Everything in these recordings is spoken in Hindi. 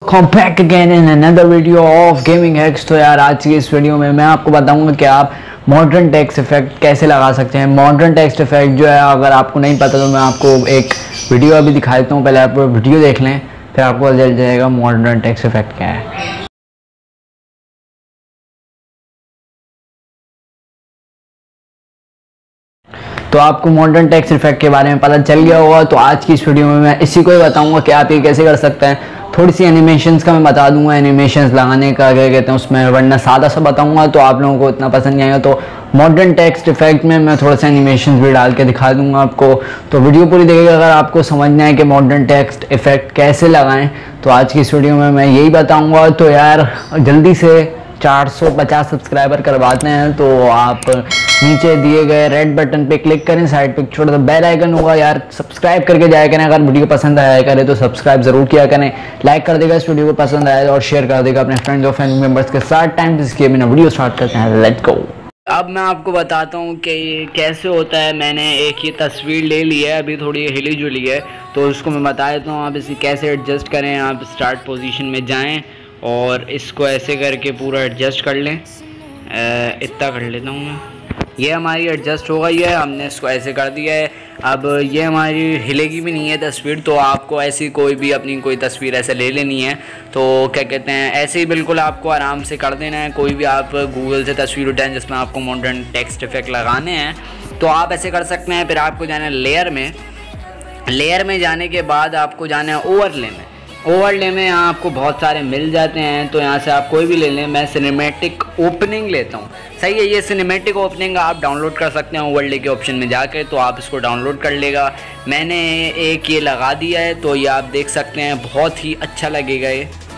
Back again in another video of gaming hacks. तो यार आज की इस वीडियो में मैं आपको बताऊंगा कि आप मॉडर्न टेक्स्ट इफेक्ट कैसे लगा सकते हैं। मॉडर्न टेक्स्ट इफेक्ट जो है अगर आपको नहीं पता तो मैं आपको एक वीडियो अभी दिखा देता हूँ। पहले आप वीडियो देख लें फिर आपको पता चल जाएगा मॉडर्न टेक्स्ट इफेक्ट क्या है। तो आपको मॉडर्न टेक्स्ट इफेक्ट के बारे में पता चल गया होगा। तो आज की इस वीडियो में मैं इसी को ही बताऊंगा कि आप ये कैसे कर सकते हैं। थोड़ी सी एनिमेशंस का मैं बता दूंगा, एनिमेशंस लगाने का क्या कहते हैं उसमें, वरना सादा सा बताऊंगा तो आप लोगों को इतना पसंद नहीं आएगा। तो मॉडर्न टेक्स्ट इफेक्ट में मैं थोड़ा सा एनिमेशंस भी डाल के दिखा दूंगा आपको। तो वीडियो पूरी देखिएगा अगर आपको समझना है कि मॉडर्न टेक्स्ट इफेक्ट कैसे लगाएं। तो आज की इस वीडियो में मैं यही बताऊँगा। तो यार जल्दी से 450 सब्सक्राइबर करवाते हैं। तो आप नीचे दिए गए रेड बटन पे क्लिक करें, साइड पे छोटा सा बेल आइकन होगा, यार सब्सक्राइब करके जाया करें। अगर वीडियो पसंद आया करे तो सब्सक्राइब जरूर किया करें, लाइक कर देगा इस वीडियो को पसंद आया और शेयर कर देगा अपने फ्रेंड्स और फैमिली मेंबर्स के साथ। टाइम जिसके बिना वीडियो स्टार्ट करते हैं, लेट्स गो। अब मैं आपको बताता हूँ कि ये कैसे होता है। मैंने एक ये तस्वीर ले ली है, अभी थोड़ी हिली जुली है तो उसको मैं बता देता हूँ आप इसे कैसे एडजस्ट करें। आप स्टार्ट पोजीशन में जाएं और इसको ऐसे करके पूरा एडजस्ट कर लें। इतना कर लेता हूँ मैं, ये हमारी एडजस्ट हो गई है। हमने इसको ऐसे कर दिया है। अब ये हमारी हिलेगी भी नहीं है तस्वीर। तो आपको ऐसी कोई भी अपनी कोई तस्वीर ऐसे ले लेनी है तो क्या कहते हैं ऐसे ही बिल्कुल आपको आराम से कर देना है। कोई भी आप गूगल से तस्वीर उठाएं जिसमें आपको मॉडर्न टेक्स्ट इफेक्ट लगाने हैं तो आप ऐसे कर सकते हैं। फिर आपको जाना है लेयर में जाने के बाद आपको जाना है ओवरले में यहाँ आपको बहुत सारे मिल जाते हैं। तो यहाँ से आप कोई भी ले लें। मैं सिनेमैटिक ओपनिंग लेता हूँ, सही है। ये सिनेमैटिक ओपनिंग आप डाउनलोड कर सकते हैं ओवरले के ऑप्शन में जाकर, तो आप इसको डाउनलोड कर लेगा। मैंने एक ये लगा दिया है तो ये आप देख सकते हैं, बहुत ही अच्छा लगेगा।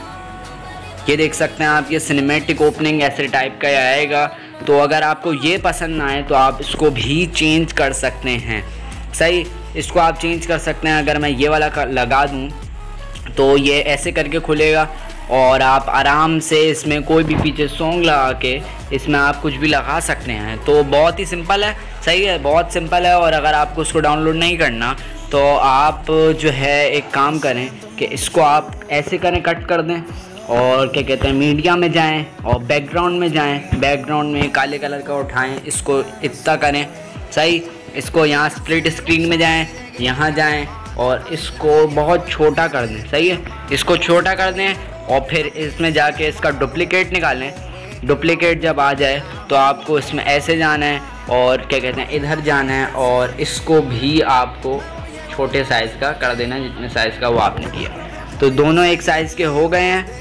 ये देख सकते हैं आप, ये सिनेमैटिक ओपनिंग ऐसे टाइप का आएगा। तो अगर आपको ये पसंद ना आए तो आप इसको भी चेंज कर सकते हैं, सही। इसको आप चेंज कर सकते हैं। अगर मैं ये वाला लगा दूँ तो ये ऐसे करके खुलेगा और आप आराम से इसमें कोई भी पीछे सॉन्ग लगा के इसमें आप कुछ भी लगा सकते हैं। तो बहुत ही सिंपल है, सही है, बहुत सिंपल है। और अगर आपको उसको डाउनलोड नहीं करना तो आप जो है एक काम करें कि इसको आप ऐसे करें, कट कर दें और क्या कहते हैं मीडिया में जाएं और बैकग्राउंड में जाएं। बैकग्राउंड में काले कलर का उठाएं, इसको इतना करें, सही। इसको यहाँ स्प्लिट स्क्रीन में जाएं, यहाँ जाएं और इसको बहुत छोटा कर दें, सही है। इसको छोटा कर दें और फिर इसमें जाके इसका डुप्लीकेट निकालें। डुप्लीकेट जब आ जाए तो आपको इसमें ऐसे जाना है और क्या कहते हैं इधर जाना है और इसको भी आपको छोटे साइज़ का कर देना है जितने साइज़ का वो आपने किया। तो दोनों एक साइज़ के हो गए हैं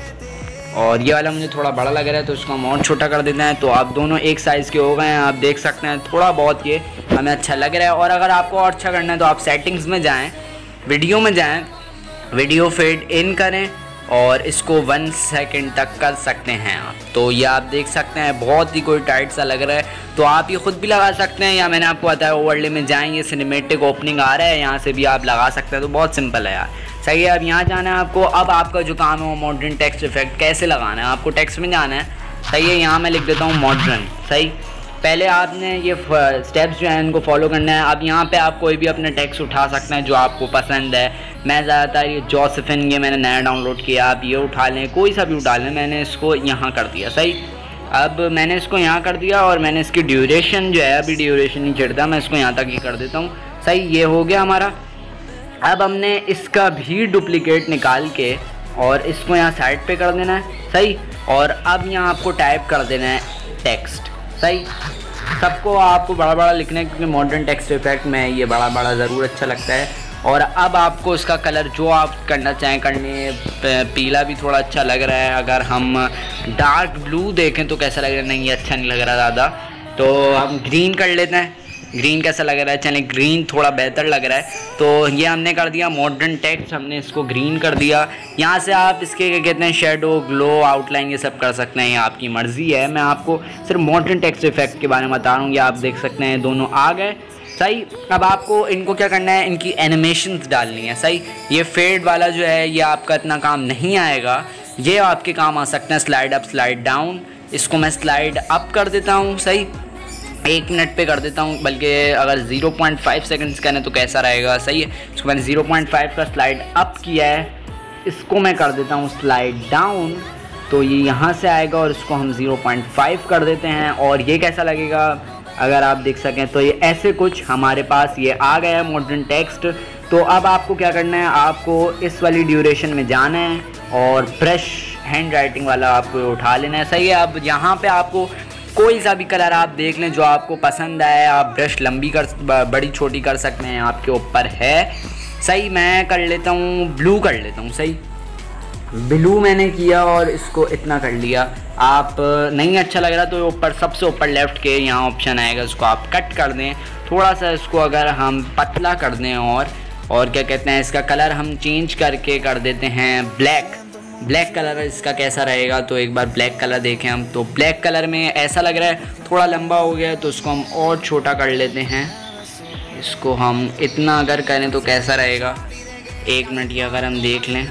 और ये वाला मुझे थोड़ा बड़ा लग रहा है तो इसको हम और छोटा कर देते हैं। तो आप दोनों एक साइज़ के हो गए हैं, आप देख सकते हैं। थोड़ा बहुत ये हमें अच्छा लग रहा है। और अगर आपको और अच्छा करना है तो आप सेटिंग्स में जाएँ, वीडियो में जाएं, वीडियो फेड इन करें और इसको 1 सेकंड तक कर सकते हैं आप। तो ये आप देख सकते हैं बहुत ही कोई टाइट सा लग रहा है। तो आप ये खुद भी लगा सकते हैं या मैंने आपको बताया ओवरले में जाएं, ये सिनेमैटिक ओपनिंग आ रहा है, यहाँ से भी आप लगा सकते हैं। तो बहुत सिंपल है यार, सही है। अब यहाँ जाना है आपको। अब आपका जो काम है वो मॉडर्न टेक्स्ट इफेक्ट कैसे लगाना है, आपको टेक्स्ट में जाना है, सही है। यहाँ मैं लिख देता हूँ मॉडर्न, सही। पहले आपने ये स्टेप्स जो हैं इनको फॉलो करना है। अब यहाँ पे आप कोई भी अपने टेक्स्ट उठा सकते हैं जो आपको पसंद है। मैं ज़्यादातर ये जोसेफिन, ये मैंने नया डाउनलोड किया, आप ये उठा लें, कोई सा भी उठा लें। मैंने इसको यहाँ कर दिया, सही। अब मैंने इसको यहाँ कर दिया और मैंने इसकी ड्यूरेशन जो है, अभी ड्यूरेशन नहीं चढ़ता, मैं इसको यहाँ तक ही कर देता हूँ, सही। ये हो गया हमारा। अब हमने इसका भी डुप्लीकेट निकाल के और इसको यहाँ साइड पर कर देना है, सही। और अब यहाँ आपको टाइप कर देना है टेक्स्ट, सही। सबको आपको बड़ा बड़ा लिखना है क्योंकि मॉडर्न टेक्स्ट इफेक्ट में ये बड़ा बड़ा ज़रूर अच्छा लगता है। और अब आपको इसका कलर जो आप करना चाहें करने, पीला भी थोड़ा अच्छा लग रहा है। अगर हम डार्क ब्लू देखें तो कैसा लग रहा है, नहीं ये अच्छा नहीं लग रहा ज़्यादा, तो हम ग्रीन कर लेते हैं। ग्रीन कैसा लग रहा है, चलें ग्रीन थोड़ा बेहतर लग रहा है। तो ये हमने कर दिया मॉडर्न टेक्स्ट, हमने इसको ग्रीन कर दिया। यहाँ से आप इसके क्या कहते हैं शेडो, ग्लो, आउटलाइन ये सब कर सकते हैं, ये आपकी मर्ज़ी है। मैं आपको सिर्फ मॉडर्न टेक्स्ट इफेक्ट के बारे में बता रहा हूँ। ये आप देख सकते हैं दोनों आ गए, सही। अब आपको इनको क्या करना है, इनकी एनिमेशंस डालनी है, सही। ये फेड वाला जो है ये आपका इतना काम नहीं आएगा, ये आपके काम आ सकते हैं स्लाइड अप, स्लाइड डाउन। इसको मैं स्लाइड अप कर देता हूँ, सही। 1 मिनट पे कर देता हूँ, बल्कि अगर 0.5 सेकंड्स करने तो कैसा रहेगा, सही है। इसको मैंने 0.5 का स्लाइड अप किया है। इसको मैं कर देता हूँ स्लाइड डाउन, तो ये यहाँ से आएगा और इसको हम 0.5 कर देते हैं। और ये कैसा लगेगा अगर आप देख सकें तो ये ऐसे कुछ हमारे पास ये आ गया है मॉडर्न टेक्स्ट। तो अब आपको क्या करना है, आपको इस वाली ड्यूरेशन में जाना है और ब्रश हैंड राइटिंग वाला आपको उठा लेना है। सही है। अब यहाँ पे आपको कोई सा भी कलर आप देख लें जो आपको पसंद आए, आप ब्रश लंबी बड़ी छोटी कर सकते हैं, आपके ऊपर है। सही, मैं कर लेता हूँ ब्लू कर लेता हूँ। सही, ब्लू मैंने किया और इसको इतना कर लिया। आप नहीं अच्छा लग रहा तो ऊपर सबसे ऊपर लेफ़्ट के यहाँ ऑप्शन आएगा, उसको आप कट कर दें थोड़ा सा। इसको अगर हम पतला कर दें और क्या कहते हैं, इसका कलर हम चेंज करके कर देते हैं ब्लैक कलर इसका कैसा रहेगा। तो एक बार ब्लैक कलर देखें हम, तो ब्लैक कलर में ऐसा लग रहा है थोड़ा लंबा हो गया है, तो इसको हम और छोटा कर लेते हैं। इसको हम इतना अगर करें तो कैसा रहेगा, 1 मिनट ये अगर हम देख लें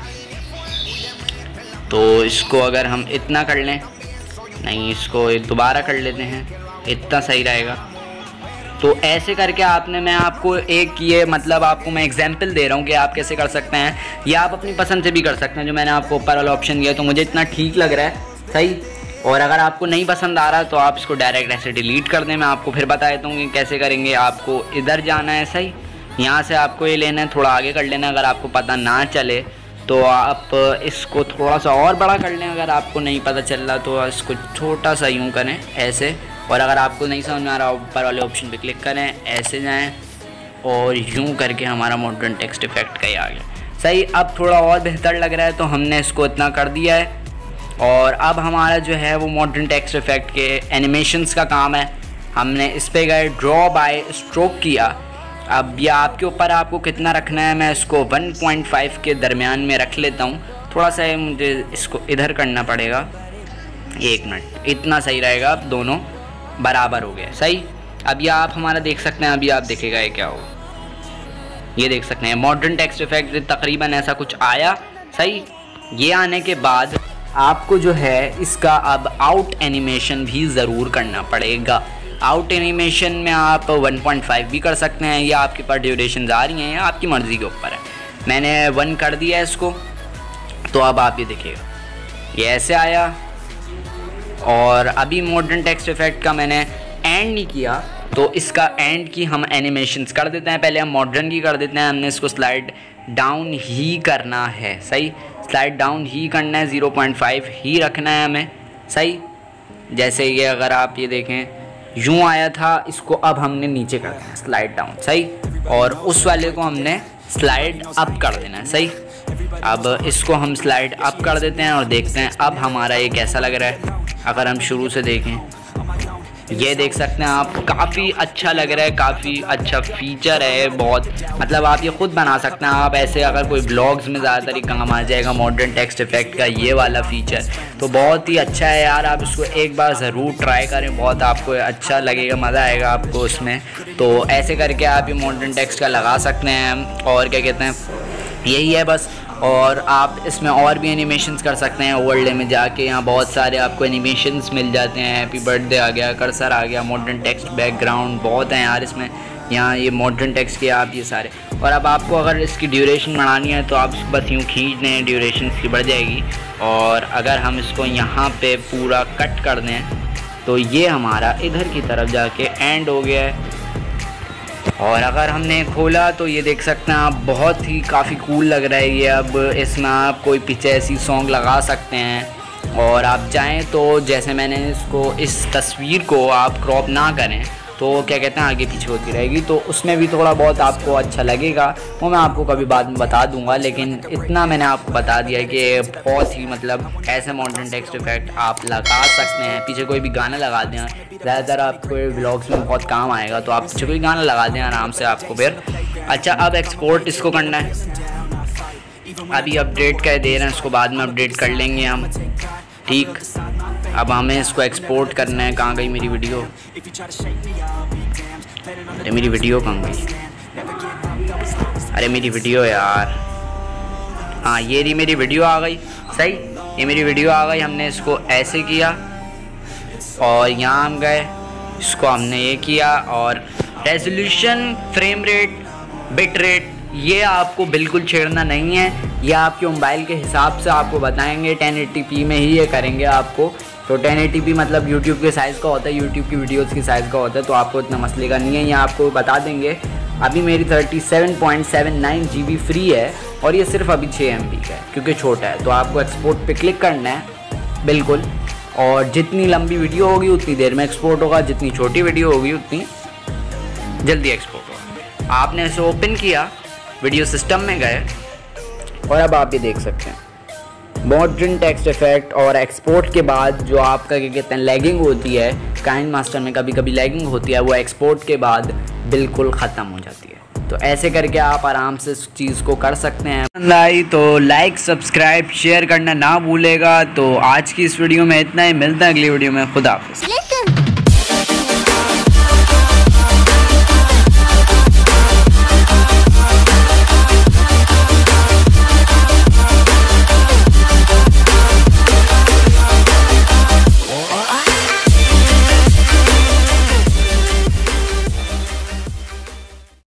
तो इसको अगर हम इतना कर लें, नहीं इसको दोबारा कर लेते हैं, इतना सही रहेगा। तो ऐसे करके मैं आपको एक ये मतलब आपको मैं एग्जांपल दे रहा हूँ कि आप कैसे कर सकते हैं, या आप अपनी पसंद से भी कर सकते हैं। जो मैंने आपको ऊपर वाला ऑप्शन दिया तो मुझे इतना ठीक लग रहा है। सही, और अगर आपको नहीं पसंद आ रहा तो आप इसको डायरेक्ट ऐसे डिलीट कर दें। मैं आपको फिर बता देता हूँ कि कैसे करेंगे। आपको इधर जाना है, सही, यहाँ से आपको ये लेना है, थोड़ा आगे कर लेना है। अगर आपको पता ना चले तो आप इसको थोड़ा सा और बड़ा कर लें। अगर आपको नहीं पता चल रहा तो इसको छोटा सा यूँ करें ऐसे। और अगर आपको नहीं समझ में आ रहा ऊपर वाले ऑप्शन पे क्लिक करें, ऐसे जाएं और यूँ करके हमारा मॉडर्न टेक्स्ट इफेक्ट का ही आ गया। सही, अब थोड़ा और बेहतर लग रहा है तो हमने इसको इतना कर दिया है। और अब हमारा जो है वो मॉडर्न टेक्स्ट इफेक्ट के एनिमेशंस का काम है। हमने इस पर गए, ड्रॉ बाय स्ट्रोक किया। अब यह आपके ऊपर, आपको कितना रखना है। मैं इसको 1.5 के दरमियान में रख लेता हूँ। थोड़ा सा मुझे इसको इधर करना पड़ेगा, 1 मिनट, इतना सही रहेगा। अब दोनों बराबर हो गए। सही, अब यह आप हमारा देख सकते हैं। अभी आप देखेगा ये क्या हो, ये देख सकते हैं मॉडर्न टेक्स्ट इफेक्ट तकरीबन ऐसा कुछ आया। सही, ये आने के बाद आपको जो है इसका अब आउट एनिमेशन भी ज़रूर करना पड़ेगा। आउट एनिमेशन में आप 1.5 भी कर सकते हैं, या आपके पास ड्यूरेशन आ रही हैं, या आपकी मर्ज़ी के ऊपर है। मैंने 1 कर दिया है इसको। तो अब आप ये देखिएगा, ये ऐसे आया। और अभी मॉडर्न टेक्स्ट इफेक्ट का मैंने एंड नहीं किया, तो इसका एंड की हम एनिमेशंस कर देते हैं। पहले हम मॉडर्न की कर देते हैं। हमने इसको स्लाइड डाउन ही करना है। सही, स्लाइड डाउन ही करना है, 0.5 ही रखना है हमें। सही, जैसे ये अगर आप ये देखें यूँ आया था, इसको अब हमने नीचे कर देना है स्लाइड डाउन। सही, और उस वाले को हमने स्लाइड अप कर देना है। सही, अब इसको हम स्लाइड अप कर देते हैं और देखते हैं अब हमारा ये कैसा लग रहा है। अगर हम शुरू से देखें, ये देख सकते हैं आप, काफ़ी अच्छा लग रहा है, काफ़ी अच्छा फीचर है बहुत। मतलब आप ये खुद बना सकते हैं। आप ऐसे अगर कोई ब्लॉग्स में ज़्यादातर ही काम आ जाएगा मॉडर्न टेक्स्ट इफेक्ट का ये वाला फीचर, तो बहुत ही अच्छा है यार। आप इसको एक बार ज़रूर ट्राई करें, बहुत आपको अच्छा लगेगा, मज़ा आएगा आपको उसमें। तो ऐसे करके आप ये मॉडर्न टेक्स्ट का लगा सकते हैं। और क्या कहते हैं, यही है बस। और आप इसमें और भी एनिमेशंस कर सकते हैं। ओवरले में जाके यहाँ बहुत सारे आपको एनिमेशंस मिल जाते हैं। हैप्पी बर्थडे आ गया, कर्सर आ गया, मॉडर्न टेक्स्ट बैकग्राउंड, बहुत हैं यार इसमें। यहाँ ये मॉडर्न टेक्स्ट के आप ये सारे। और अब आपको अगर इसकी ड्यूरेशन बढ़ानी है तो आप बस यूँ खींच दें, ड्यूरेशन इसकी बढ़ जाएगी। और अगर हम इसको यहाँ पे पूरा कट कर दें तो ये हमारा इधर की तरफ जाके एंड हो गया है। और अगर हमने खोला तो ये देख सकते हैं आप, बहुत ही काफ़ी कूल लग रहा है ये। अब इसमें आप कोई पीछे ऐसी सॉन्ग लगा सकते हैं। और आप चाहें तो जैसे मैंने इसको, इस तस्वीर को आप क्रॉप ना करें तो क्या कहते हैं आगे पीछे होती रहेगी, तो उसमें भी थोड़ा बहुत आपको अच्छा लगेगा। वो मैं आपको कभी बाद में बता दूंगा, लेकिन इतना मैंने आपको बता दिया कि बहुत ही मतलब ऐसे मॉडर्न टेक्स्ट इफेक्ट आप लगा सकते हैं। पीछे कोई भी गाना लगा दें, ज़्यादातर आपको व्लॉग्स में बहुत काम आएगा, तो आप पीछे कोई गाना लगा दें आराम से आपको फिर। अच्छा, अब एक्सपोर्ट इसको करना है। अभी अपडेट कर दे रहे हैं, इसको बाद में अपडेट कर लेंगे हम। ठीक, अब हमें इसको एक्सपोर्ट करना है। कहाँ गई मेरी वीडियो? अरे मेरी वीडियो कहाँ गई? अरे मेरी वीडियो यार, हाँ ये रही मेरी वीडियो आ गई। सही, ये मेरी वीडियो आ गई। हमने इसको ऐसे किया और यहाँ हम गए, इसको हमने ये किया। और resolution, frame rate, bit rate, ये आपको बिल्कुल छेड़ना नहीं है। ये आपके मोबाइल के हिसाब से आपको बताएंगे। 1080p में ही ये करेंगे आपको। तो 1080p मतलब यूट्यूब के साइज़ का होता है, यूट्यूब की वीडियोस की साइज़ का होता है, तो आपको इतना मसले का नहीं है, ये आपको बता देंगे। अभी मेरी 37.79 GB फ्री है और ये सिर्फ अभी 6 MB का है क्योंकि छोटा है। तो आपको एक्सपोर्ट पे क्लिक करना है बिल्कुल, और जितनी लंबी वीडियो होगी उतनी देर में एक्सपोर्ट होगा, जितनी छोटी वीडियो होगी उतनी जल्दी एक्सपोर्ट होगा। आपने इसे ओपन किया, वीडियो सिस्टम में गए और अब आप ये देख सकते हैं मॉडर्न टेक्स्ट इफेक्ट। और एक्सपोर्ट के बाद जो आपका क्या कहते हैं लैगिंग होती है, काइनमास्टर में कभी कभी लैगिंग होती है, वो एक्सपोर्ट के बाद बिल्कुल ख़त्म हो जाती है। तो ऐसे करके आप आराम से इस चीज़ को कर सकते हैं। पसंद आई तो लाइक सब्सक्राइब शेयर करना ना भूलेगा। तो आज की इस वीडियो में इतना ही, मिलता है अगली वीडियो में। खुदा हाफिज़।